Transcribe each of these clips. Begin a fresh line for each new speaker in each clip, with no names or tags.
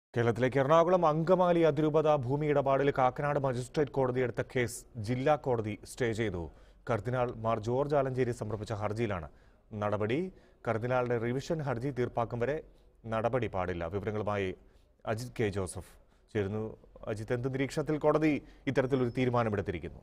കേരളത്തിലേക്ക് എറണാകുളം അങ്കമാലി അതിരൂപത ഭൂമി ഇടപാടിൽ കാക്കനാട് മജിസ്ട്രേറ്റ് കോടതി എടുത്ത കേസ് ജില്ലാ കോടതി സ്റ്റേ ചെയ്തു. കർദിനാൾ മാർ ജോർജ് ആലഞ്ചേരി സമർപ്പിച്ച ഹർജിയിലാണ് നടപടി. കർദിനാളുടെ റിവിഷൻ ഹർജി തീർപ്പാക്കും വരെ നടപടി പാടില്ല. വിവരങ്ങളുമായി അജിത് കെ ജോസഫ് ചേരുന്നു. അജിത്, എന്ത് നിരീക്ഷണത്തിൽ കോടതി ഇത്തരത്തിലൊരു തീരുമാനമെടുത്തിരിക്കുന്നു?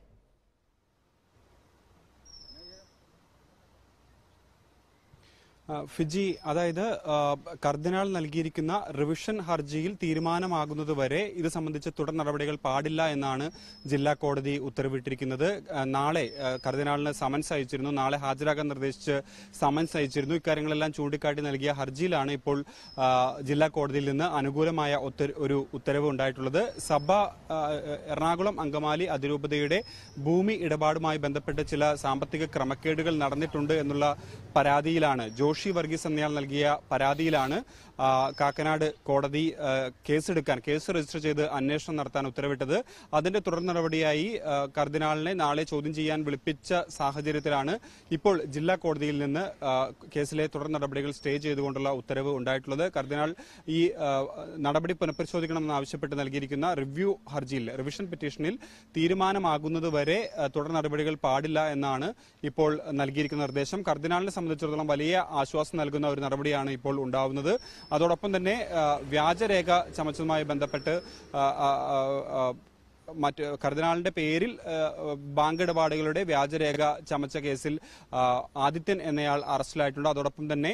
ഫിജി, അതായത് കർദിനാൾ നൽകിയിരിക്കുന്ന റിവിഷൻ ഹർജിയിൽ തീരുമാനമാകുന്നതുവരെ ഇത് സംബന്ധിച്ച് തുടർ നടപടികൾ പാടില്ല എന്നാണ് ജില്ലാ കോടതി ഉത്തരവിട്ടിരിക്കുന്നത്. നാളെ കർദിനാളിന് സമൻസ് അയച്ചിരുന്നു, നാളെ ഹാജരാകാൻ നിർദ്ദേശിച്ച് സമൻസ് അയച്ചിരുന്നു. ഇക്കാര്യങ്ങളെല്ലാം ചൂണ്ടിക്കാട്ടി നൽകിയ ഹർജിയിലാണ് ഇപ്പോൾ ജില്ലാ കോടതിയിൽ നിന്ന് അനുകൂലമായ ഒരു ഉത്തരവ് ഉണ്ടായിട്ടുള്ളത്. എറണാകുളം അങ്കമാലി അതിരൂപതയുടെ ഭൂമി ഇടപാടുമായി ബന്ധപ്പെട്ട് ചില സാമ്പത്തിക ക്രമക്കേടുകൾ നടന്നിട്ടുണ്ട് എന്നുള്ള പരാതിയിലാണ്, ജോഷി വർഗീസ് എന്നയാൾ നൽകിയ പരാതിയിലാണ് കാക്കനാട് കോടതി കേസ് രജിസ്റ്റർ ചെയ്ത് അന്വേഷണം നടത്താൻ ഉത്തരവിട്ടത്. അതിന്റെ തുടർ നടപടിയായി കർദിനാളിനെ നാളെ ചോദ്യം ചെയ്യാൻ വിളിപ്പിച്ച സാഹചര്യത്തിലാണ് ഇപ്പോൾ ജില്ലാ കോടതിയിൽ നിന്ന് കേസിലെ തുടർ നടപടികൾ സ്റ്റേ ചെയ്തുകൊണ്ടുള്ള ഉത്തരവ് ഉണ്ടായിട്ടുള്ളത്. കർദിനാൾ ഈ നടപടി പുനഃപരിശോധിക്കണമെന്ന് ആവശ്യപ്പെട്ട് നൽകിയിരിക്കുന്ന റിവിഷൻ പെറ്റീഷനിൽ തീരുമാനമാകുന്നതുവരെ തുടർ നടപടികൾ പാടില്ല എന്നാണ് ഇപ്പോൾ നൽകിയിരിക്കുന്ന നിർദ്ദേശം. കർദിനാളിനെ സംബന്ധിച്ചിടത്തോളം വലിയ ആശ്വാസം നൽകുന്ന ഒരു നടപടിയാണ് ഇപ്പോൾ ഉണ്ടാവുന്നത്. അതോടൊപ്പം തന്നെ വ്യാജരേഖ ചമച്ചതുമായി ബന്ധപ്പെട്ട് മറ്റ് കർദിനാളിന്റെ പേരിൽ ബാങ്ക് ഇടപാടുകളുടെ വ്യാജരേഖ ചമച്ച കേസിൽ ആദിത്യൻ എന്നയാൾ അറസ്റ്റിലായിട്ടുണ്ട്. അതോടൊപ്പം തന്നെ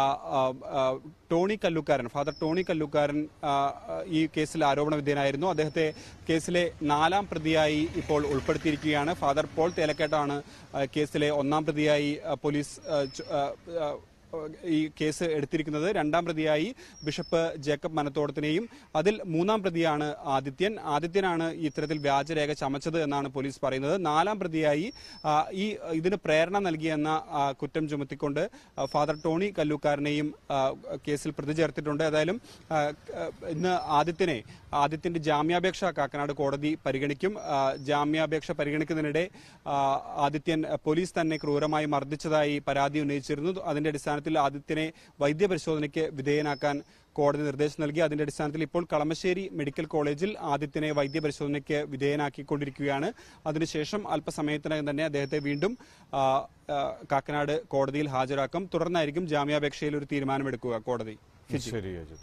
ഫാദർ ടോണി കല്ലൂക്കാരൻ ഈ കേസിൽ ആരോപണ വിധേയനായിരുന്നു. അദ്ദേഹത്തെ കേസിലെ 4ാം പ്രതിയായി ഇപ്പോൾ ഉൾപ്പെടുത്തിയിരിക്കുകയാണ്. ഫാദർ പോൾ തേലക്കേട്ടാണ് കേസിലെ 1ാം പ്രതിയായി പോലീസ് ഈ കേസ് എടുത്തിരിക്കുന്നത്. 2ാം പ്രതിയായി ബിഷപ്പ് ജേക്കബ് മനത്തോടത്തിനെയും, അതിൽ 3ാം പ്രതിയാണ് ആദിത്യനാണ് ഇത്തരത്തിൽ വ്യാജരേഖ ചമച്ചത് എന്നാണ് പോലീസ് പറയുന്നത്. 4ാം പ്രതിയായി ഇതിന് പ്രേരണ നൽകിയെന്ന കുറ്റം ചുമത്തിക്കൊണ്ട് ഫാദർ ടോണി കല്ലൂക്കാരനെയും കേസിൽ പ്രതി ചേർത്തിട്ടുണ്ട്. ഏതായാലും ഇന്ന് ആദിത്യന്റെ ജാമ്യാപേക്ഷ കാക്കനാട് കോടതി പരിഗണിക്കും. ജാമ്യാപേക്ഷ പരിഗണിക്കുന്നതിനിടെ ആദിത്യൻ പോലീസ് തന്നെ ക്രൂരമായി മർദ്ദിച്ചതായി പരാതി ഉന്നയിച്ചിരുന്നു. അതിന്റെ അടിസ്ഥാനത്തിൽ ആദിത്യനെ വൈദ്യപരിശോധനയ്ക്ക് വിധേയനാക്കാൻ കോടതി നിർദ്ദേശം നൽകി. അതിന്റെ അടിസ്ഥാനത്തിൽ ഇപ്പോൾ കളമശ്ശേരി മെഡിക്കൽ കോളേജിൽ ആദിത്യനെ വൈദ്യപരിശോധനയ്ക്ക് വിധേയനാക്കിക്കൊണ്ടിരിക്കുകയാണ്. അതിനുശേഷം അല്പസമയത്തിനകം തന്നെ അദ്ദേഹത്തെ വീണ്ടും കാക്കനാട് കോടതിയിൽ ഹാജരാക്കും. തുടർന്നായിരിക്കും ജാമ്യാപേക്ഷയിൽ ഒരു തീരുമാനമെടുക്കുക കോടതി.